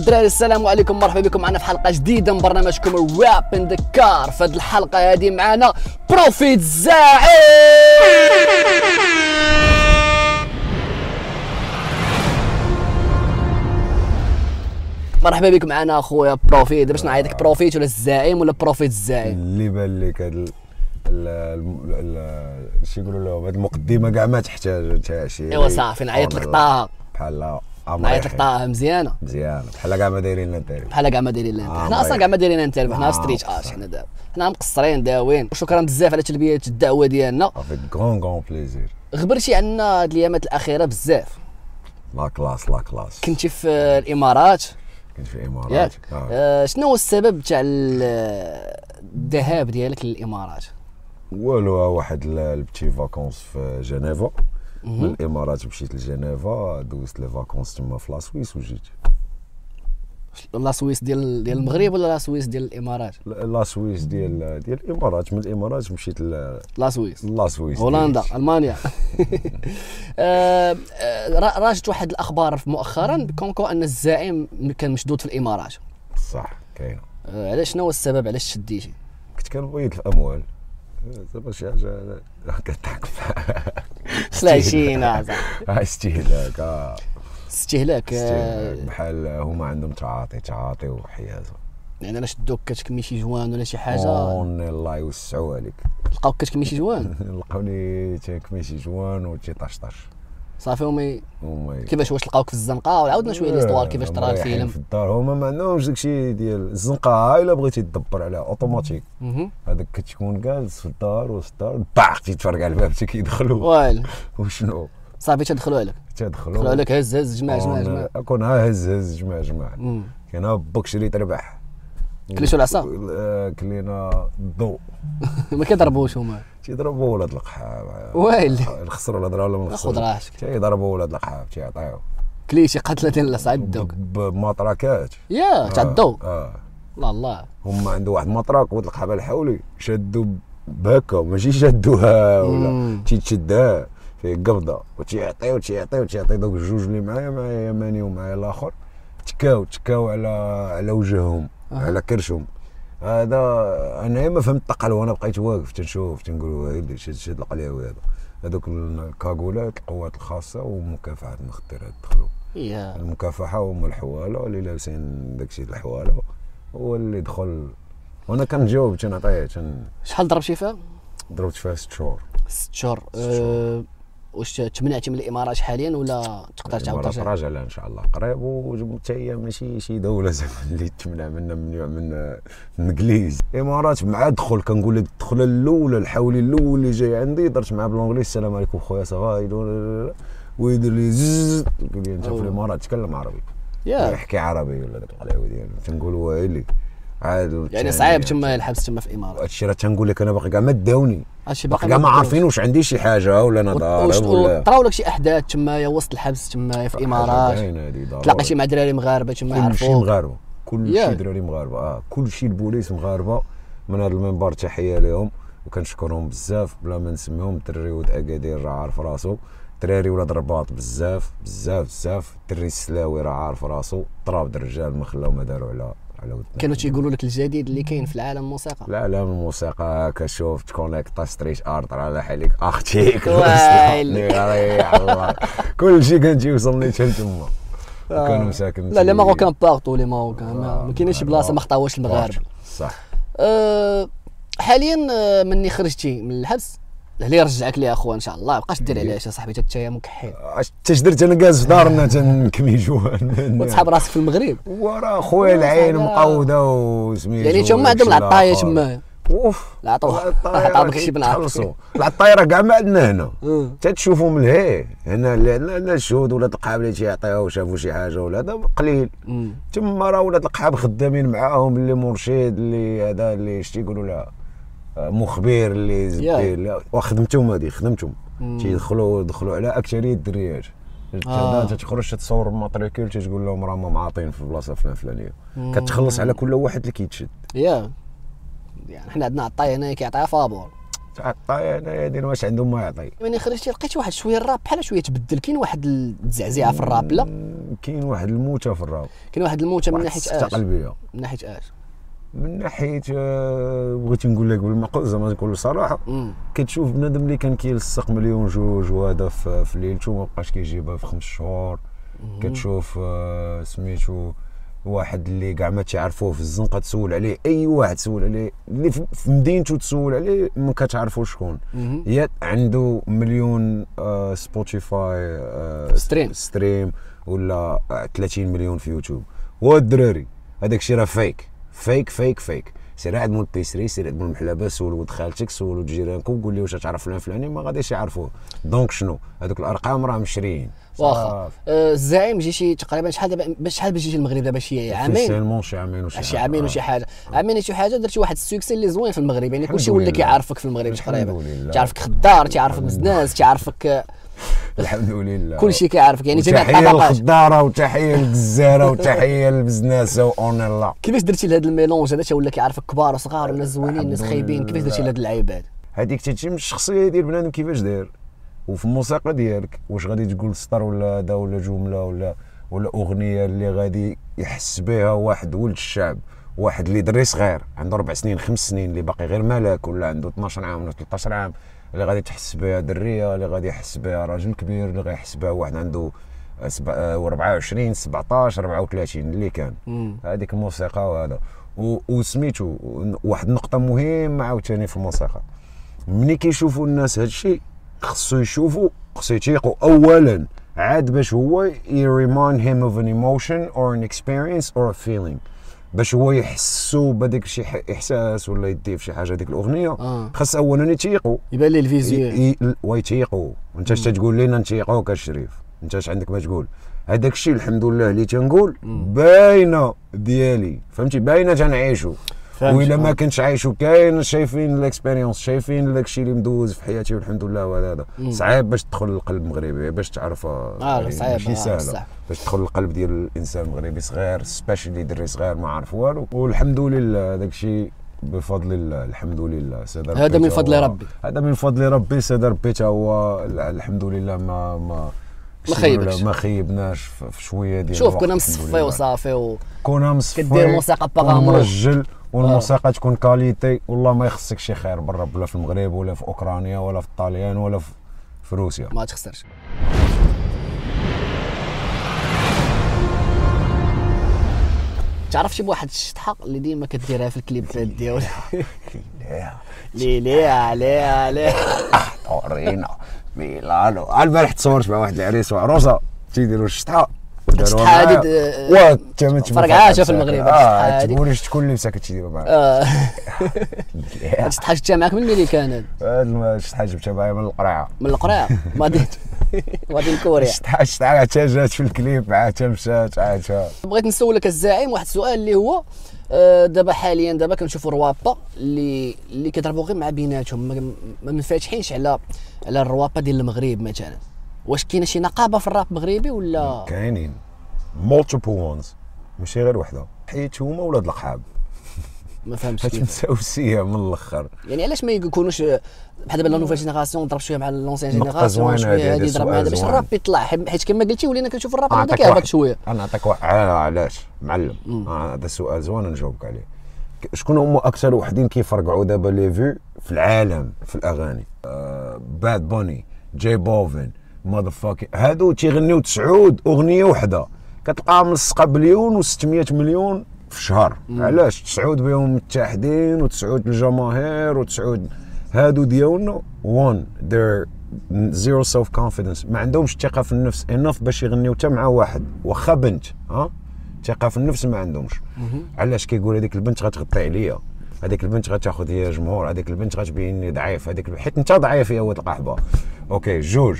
الدراري السلام عليكم، مرحبا بكم معنا في حلقه جديده من برنامجكم راب ان ذا كار. في هذه الحلقه هذه معنا بروفيت الزاعم. مرحبا بكم معنا اخويا بروفيت. باش نعيطك بروفيت ولا الزاعم ولا بروفيت الزاعم؟ اللي بان لك هذا شي يقولوا لهم هذه المقدمه كاع ما تحتاج حتى شي. ايوا صافي نعيط لك طه بحال نعيط لك طه مزيانه بحال كاع ما دايرين لنا الدراري، بحال كاع ما دايرين لنا حنا اصلا كاع ما دايرين انترفيو، حنا ستريت حنا دابا حنا مقصرين داوين. وشكرا بزاف على تلبيه الدعوه ديالنا، افيك غون بليزير. غبرتي عنا هاد الايامات الاخيره بزاف. لا كلاس كنتي في الامارات؟ كنت في الامارات. شنو هو السبب تاع الذهاب ديالك للامارات؟ والو واحد البتي فاكونس في جنيفا. من الامارات مشيت لجنيفا، دوزت لي فاكونس تما في لا سويس وجيت. لا سويس ديال المغرب ولا لا سويس ديال الامارات؟ لا سويس ديال الامارات. من الامارات مشيت لا سويس هولندا المانيا. راجت واحد الاخبار مؤخرا كونكو ان الزعيم كان مشدود في الامارات. صح كاينه. علاش؟ شنو هو السبب علاش شديتي؟ كنت كنبيض في الاموال زعما شي حاجه كتضحك سلاشينا استهلاك بحال هما عندهم تعاطي وحيازه. يعني انا شدوك كتكمي شي جوان ولا شي حاجه؟ الله يوسعوا عليك. لقاوك كتكمي شي جوان؟ لقاوني تكمي شي جوان وتيطشطش صافي. هما كيفاش؟ واش لقاوك في الزنقه؟ وعاودنا شويه ليستوار كيفاش طرا الفيلم في الدار. هما ما عندهمش داكشي ديال الزنقه، الا بغيتي تدبر عليها اوتوماتيك. هذاك كتكون جالس في الدار باق تيتفرق على الباب كيدخلوا ويلي وشنو صافي تدخلوا عليك هز جماع اكون هز جماع كاين باك شريت ربح. كليتو العصا؟ كلينا الضوء. ما كيضربوش هما؟ تيضربوا ولاد القحاب. ويلي نخسروا الهضره ولا ما نخسروش؟ خذ راحتك. تيضربوا ولاد القحاب تيعطيو كليتي قتلتين لا صعدوك بمطركات تاع الضوء. الله هما عنده واحد المطرق ولاد القحاب الحولي شادوا بهكا، ماشي شادوها ولا تيتشدها فيه قبضه وتيعطيو دوك الجوج اللي معايا يماني ومعايا الاخر تكاو على وجههم على كرشهم. هذا انا ما فهمت الطقل، وانا بقيت واقف تنشوف تنقول هادي شاد القلاوي هذوك الكاغولات القوات الخاصه ومكافحه المخدرات دخلوا. المكافحه هما الحواله اللي لابسين داكشي الحواله هو اللي دخل، وانا كنجاوب تنعطيه شحال ضربتي فيها؟ ضربت فيها 6 شهور. 6 شهور. واش تمنعتي من الامارات حاليا ولا تقدر تعاود ترجع؟ راجع لها ان شاء الله قريب، وحتى هي ماشي شي دوله زعما اللي تمنع منا ممنوع من الانجليز. الامارات مع دخل كنقول لك الدخله الاولى الحولي الاول اللي جاي عندي درت معاه بالانجليز السلام عليكم خويا صافا ويدير لي زز يقول لي انت في الامارات تكلم عربي يحكي عربي ولا داك القلاوي ديالو تنقول ويلي عاد. يعني صعيب تما الحبس تما في الامارات. هادشي راه تنقول لك انا باقي كاع ما داوني، باقي كاع ما عارفين واش عندي شي حاجه ولا انا ضارب ولا طراو لك شي احداث تما وسط الحبس تما في الامارات؟ تلاقيتي مع دراري مغاربه تما يعرفوك؟ كلشي مغاربه، كلشي دراري مغاربه. كلشي البوليس مغاربه. من هذا المنبر تحيه لهم وكنشكرهم بزاف بلا ما نسميهم. الدري ولد اكادير راه عارف راسو، دراري ولاد الرباط بزاف. الدري السلاوي راه عارف راسو، طراب الرجال ما خلاو ما داروا على ودنا. كانوا تيقولوا لك الجديد اللي كاين في العالم الموسيقى؟ العالم الموسيقى كشوف تكونيكت ستريت ارت على حالك اختيك الله كلشي كان تيوصلني حتى تما. كانوا مساكن لا لي ماروكان بارطو لي ماروكان ما كاينش شي بلاصه ما خطاوهاش المغاربه. صح. حاليا مني خرجتي من الحبس اللي يرجعك ليه اخويا ان شاء الله، مابقاش دير عليها صاحبي حتى مكحل. اش درت انا جالس في دارنا تنكمي جوان وتصحاب راسك في المغرب وراه خويا العين مقوده وسميتو. يعني تما عندهم العطايه تما اوف لا عطاوك شي بنعرف العطايره كاع ما عندنا هنا تتشوفوا من هي هنا لا الشهود ولاد القحاب اللي تيعطيوه شافوا شي حاجه ولا هذا قليل. تما راه ولاد القحاب خدامين معاهم اللي مرشد اللي هذا اللي شتي يقولوا له مخبر اللي زبير وخدمتهم تيدخلوا على اكثريه الدريات. تخرج تتصور ماتريكول تقول لهم راه ما معاطين في البلاصه الفلانيه كتخلص على كل واحد اللي كيتشد. يعني حنا عندنا عطاي هنا كيعطيها فابور عطاي هنايا دير واش عندهم ما يعطي. ملي خرجتي لقيتي واحد شويه الراب بحال شويه تبدل، كاين واحد الزعزعه في الراب لا كاين واحد الموتة في الراب، كاين واحد الموتة من ناحيه السكتة اش؟ قلبيه، من ناحيه اش؟ من ناحيه بغيتي نقول لك بالمعقول زعما نقول الصراحه. كتشوف بنادم اللي كان كيلصق مليون جوج وهذا في ليلته ما بقاش كيجيبها في 5 شهور. كتشوف سميتو واحد اللي كاع ما تعرفوه في الزنقه تسول عليه، اي واحد تسول عليه اللي في مدينته تسول عليه ما كتعرفوا شكون. يا عنده مليون سبوتيفاي ستريم ولا 30 مليون في يوتيوب. هو الدراري هذاك الشيء راه فيك. سير عند مول بيسري، سير عند مول المحلبه، سول ولد خالتك، سول ولد جيرانكم، قول لي واش تعرف فلان فلاني، ما غاديش يعرفوا. دونك شنو هذوك الارقام راه مشريين. واخا الزعيم جي شي تقريبا شحال باش جيتي المغرب دابا؟ شي عامين؟ شي عامين وشي حاجه. عامين شي حاجه درتي واحد السوكسي اللي زوين في المغرب، يعني كلشي ولا كيعرفك في المغرب تقريبا، تعرفك خدار، تعرفك بزناس، تعرفك الحمد لله كلشي كيعرفك، يعني جميع تحيه الطبقات. للخضاره وتحيه للجزاره وتحيه للبزناسه واون الله. كيفاش درتي لهذا الميلونج هذا ولا كيعرفك كبار وصغار وناس زوينين ناس خايبين؟ كيفاش درتي لهاد اللعيبات؟ هذيك تجي من الشخصيه ديال بنادم كيفاش داير، وفي الموسيقى ديالك واش غادي تقول سطر ولا هذا ولا جمله ولا اغنيه اللي غادي يحس بها واحد ولد الشعب، واحد اللي دري صغير عنده 4 سنين 5 سنين اللي باقي غير ملاك، ولا عنده 12 عام ولا 13 عام اللي غادي تحس بها دريه، اللي غادي يحس بها راجل كبير، اللي غادي يحس بها واحد عنده 24 17 34 اللي كان. هذيك الموسيقى وهذا وسميتو واحد النقطه مهمه عاوتاني في الموسيقى، ملي كيشوفوا الناس هذا الشيء خصو يشوفوا، خصو يتيقوا اولا عاد باش هو remind him of an emotion or an experience or a feeling، باش هو يحسوا بهذاك الشيء احساس ولا يديه في شي حاجه هذيك الاغنيه. خاص اولا يتيقوا، يبان ليه الفيزيوال ويتيقوا. انت اش تقول لنا نتيقوك الشريف؟ انت اش عندك ما تقول؟ هذاك الشيء الحمد لله اللي تنقول باينه ديالي، فهمتي، باينه تنعيشوا. وإلا ما كنتش عايشو كاين شايفين الاكسبيريونس، شايفين داك الشيء اللي مدوز في حياتي والحمد لله. وهذا صعيب باش تدخل للقلب المغربي، باش تعرف يعني صعيب ماشي سهله باش تدخل للقلب ديال الانسان المغربي صغير، سبيشالي دري صغير ما عارف والو. والحمد لله داك الشيء بفضل الله، الحمد لله هذا من فضل ربي، هذا من فضل ربي. سيدي ربي تا هو الحمد لله ما خيبناش في شويه ديال شوف كنا مصفي وصافي كنا مصفي كدير موسيقى باغامور مرجل، والموسيقى تكون كاليتي، والله ما يخصك شي خير برا، ولا في المغرب ولا في اوكرانيا ولا في الطاليان ولا في روسيا، ما تخسرش. تعرف شي بواحد الشطحه اللي ديما كديرها في الكليبات ديالها؟ ليه طورينا ميلانو. البارح تصورت مع واحد العريس وعروسه تيديروا الشطحه، الشطحه هذه فرقعاتها في المغرب. تقوليش تكون لي مساكن تيديروا معاك. الشطحه جبتها معاك من اللي كانت؟ الشطحه جبتها معايا من القرعه. من القرعه غادي لكوريا. الشطحه عاد جات في الكليب، عاد مشات عاد. بغيت نسولك الزعيم واحد السؤال اللي هو دابا حاليا كنشوفوا روابا اللي كيضربوا غير مع بيناتهم، ما منفتحينش على الروابا ديال المغرب مثلا. واش كاينه شي نقابه في الراب المغربي ولا؟ كاينين multiple ones، ماشي غير وحده، حيت هما ولاد القحاب. ما فهمتش كيف متساوسيه من الاخر. يعني علاش ما يكونوش بحال دابا لا نوفيل جينيراسيون ضرب شويه مع لونسيان جينيراسيون، شويه هذه ضرب مع هذا باش الراب يطلع، حيت كما قلتي ولينا كنشوف الراب هذا كيهبط شويه. انا نعطيك واحد علاش معلم، هذا سؤال زوين نجاوبك عليه. شكون هما اكثر وحدين كيفرقعوا دابا لي فيو في العالم في الاغاني؟ باد بوني، جاي بوفين، ماذر فاكين، هادو تيغنيو 9 اغنيه وحده كتلقاها ملصقه بليون و600 مليون في شهر. علاش؟ 9 بهم متحدين و9 الجماهير و9 هادو ديالنا وان they're zero self confidence، ما عندهمش الثقه في النفس enough باش يغنيو حتى مع واحد واخا بنت. ثقه في النفس ما عندهمش. علاش؟ كيقول هذيك البنت غتغطي عليا، هذيك البنت غتاخذ هي جمهور، هذيك البنت غتبيني ضعيف، هذيك حيت انت ضعيف يا ولد القحبه. اوكي جوج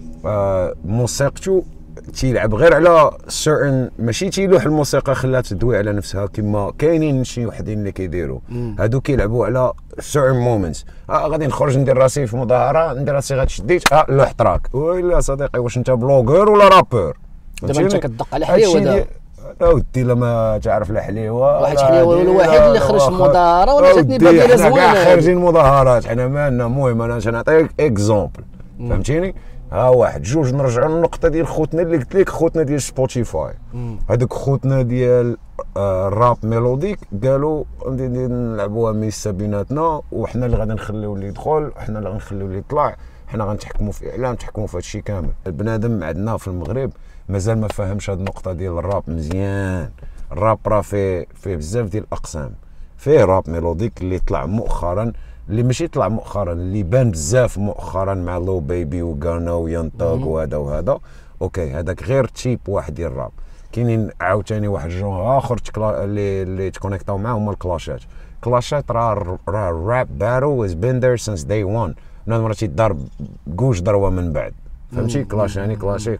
موسيقته تيلعب غير على certain، ماشي تيلوح الموسيقى خلاها تدوي على نفسها كما كاينين شي وحدين اللي كيديروا هادو كيلعبوا على certain moments. غادي نخرج ندير راسي في مظاهره، ندير راسي غتشديت لوح تراك، ويلا صديقي واش انت بلوغر ولا رابور؟ دابا انت كتدق على حليوه دابا ودي لما تعرف لا حليوه واحد حليوه الواحد اللي خرج في مظاهره ولا جاتني بديله زوينه. خارجين مظاهرات حنا مالنا. المهم انا نعطيك اكزومبل، فهمتيني؟ ها واحد جوج. نرجعوا للنقطه ديال خوتنا اللي قلت لك، خوتنا ديال سبوتيفاي، هذوك خوتنا ديال الراب ميلوديك قالوا نلعبوها ميسا بيناتنا، وحنا اللي غادي نخليو اللي يدخل، وحنا اللي غنخليو اللي يطلع، حنا غنتحكموا في اعلام، نتحكموا في هادشي كامل. البنادم عندنا في المغرب مازال ما فاهمش هاد النقطه ديال الراب مزيان. الراب راه فيه بزاف ديال الاقسام. فيه راب ميلوديك اللي طلع مؤخرا، اللي ماشي طلع مؤخرا، اللي بان بزاف مؤخرا مع لو بيبي وغانا وينطاق وهذا اوكي، هذاك غير تيب واحد ديال الراب. كاينين عاوتاني واحد الجون اخر اللي تكونيكتاو معاه هما الكلاشات. كلاشات راه الراب باتل واز بين ذير سينس داي 1، مرة تيدار بكوش ضربه من بعد، فهمتي؟ كلاش يعني كلاشي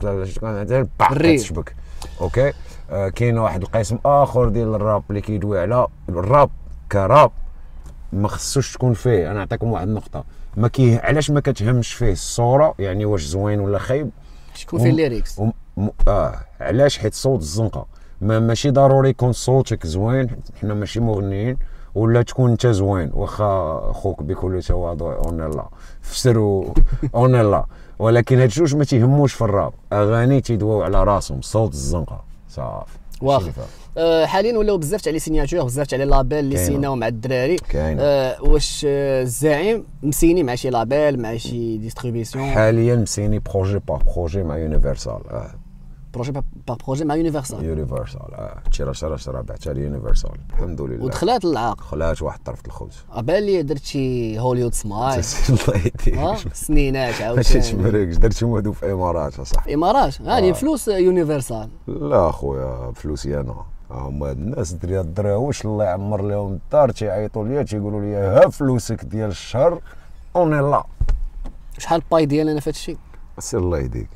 تشبك اوكي. كاين واحد القسم اخر ديال الراب اللي كيدوي على الراب كراب، ما خصوش تكون فيه. انا نعطيكم واحد النقطه، علاش ما كتهمش فيه الصوره، يعني واش زوين ولا خايب، تكون فيه الليريكس. علاش؟ حيت صوت الزنقه ماشي ضروري يكون صوتك زوين، حنا ماشي مغنيين، ولا تكون انت زوين واخا خوك بكل تواضع اونيلا فسروا اونيلا، ولكن هاد الجوج ما تيهموش في الراب. اغاني تيدواو على راسهم، صوت الزنقه صافي. واخا حاليا ولاو بزاف تاع لي سيناتور، بزاف تاع لي لابيل اللي سيناو مع الدراري. واش الزعيم مسيني مع شي لابيل، مع شي ديستريبيسيون؟ حاليا مسيني بروجي بار بروجي مع يونيفرسال. بروجي بار بروجي مع يونيفرسال. شرا بعتها لي يونيفرسال الحمد لله. ودخلات العاق، خلات واحد طرف الخبز. بان لي درت شي هوليوود سمايل. الله يهديك. سنينات عاوتاني. ماشي تمرك، درت شي مودو في الامارات اصاحبي. الامارات هاني فلوس يونيفرسال؟ لا خويا فلوسي انا. هما الناس الدراوش الله يعمر لهم الدار تيعيطوا ليا تيقولوا لي ها فلوسك ديال الشهر اوني لا. شحال الباي ديال انا في هذا الشيء؟ سير الله يهديك.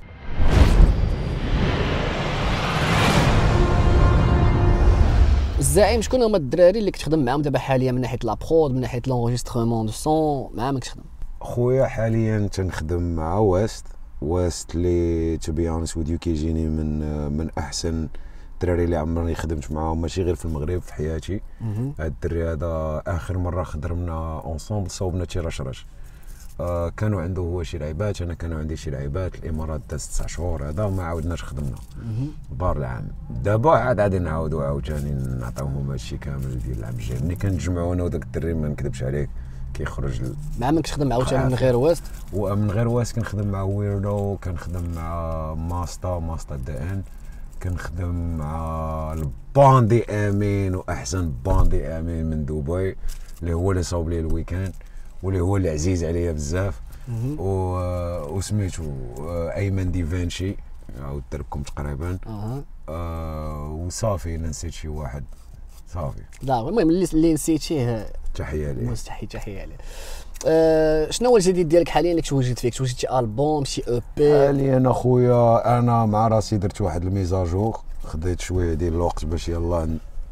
الزعيم شكون هما الدراري اللي كتخدم معاهم دابا حاليا من ناحيه لابرود، من ناحيه لونجسترومون دو سون، مع من كتخدم؟ خويا حاليا تنخدم مع ويست اللي تبي اونست وديو كيجيني من احسن الدراري اللي عمرني خدمت معاهم، ماشي غير في المغرب، في حياتي. هاد الدري هذا اخر مره خدمنا اونصومبل صوبنا تيرشرش. كانوا عنده هو شي لعيبات، انا كانوا عندي شي لعيبات. الامارات دازت 9 شهور هذا وما عاودناش خدمنا بار العام. دابا عاد غادي نعاودوا عاوتاني نعطيوهم هادشي كامل ديال العام الجاي. ملي كنتجمعوا انا وداك الدري ما نكذبش عليك كيخرج مع من كتخدم عاوتاني من غير ويست؟ ومن غير ويست كنخدم مع ويردو، كنخدم مع ماستا دي ان، كنخدم مع الباندي امين، واحسن باندي امين من دبي اللي هو اللي صوب لي الويكاند واللي هو اللي عزيز عليا بزاف. وسميتو ايمن ديفانشي عاود دركم تقريبا. وصافي نسيت شي واحد صافي. لا المهم اللي نسيتيه تحيه ليه. مستحيل تحيه ليه. شنو هو الجديد ديالك حاليا اللي كتوجد فيه؟ كتوجد شي البوم، شي او بي؟ حاليا اخويا انا مع راسي درت واحد الميزاجور، خديت شويه ديال الوقت باش يلا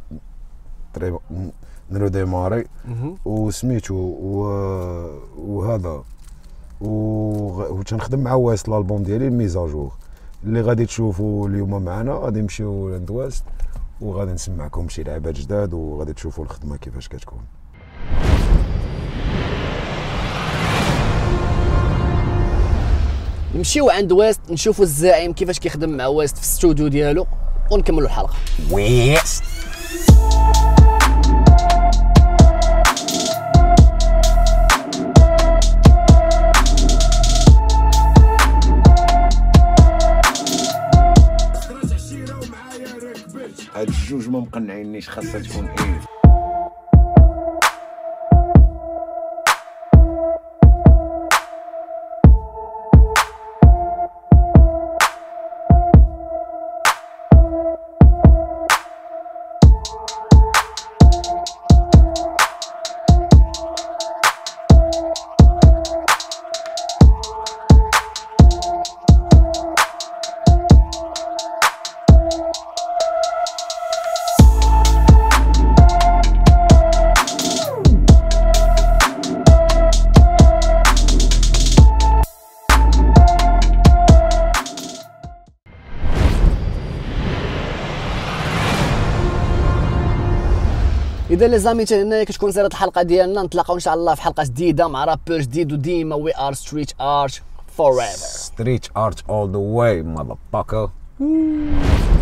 نرو ديماري وسميتو وهذا وتنخدم مع واست الالبوم ديالي الميزاجور اللي غادي تشوفوا اليوم معنا. غادي نمشيو عند واست وغادي نسمعكم شي لعبات جداد وغادي تشوفوا الخدمه كيفاش كتكون. نمشيو عند ويست نشوفوا الزعيم كيفاش كيخدم مع ويست في الاستوديو ديالو ونكملوا الحلقه. ويست هاد الجوج ما مقنعينيش، خاصها تكون ايه. اذا لي زامي حتى هنايا كتكون زارت الحلقه ديالنا. نتلاقاو ان شاء الله في حلقه جديده مع رابور جديد، وديما وي ار ستريت ارت forever. ستريت ارت all the way motherfucker.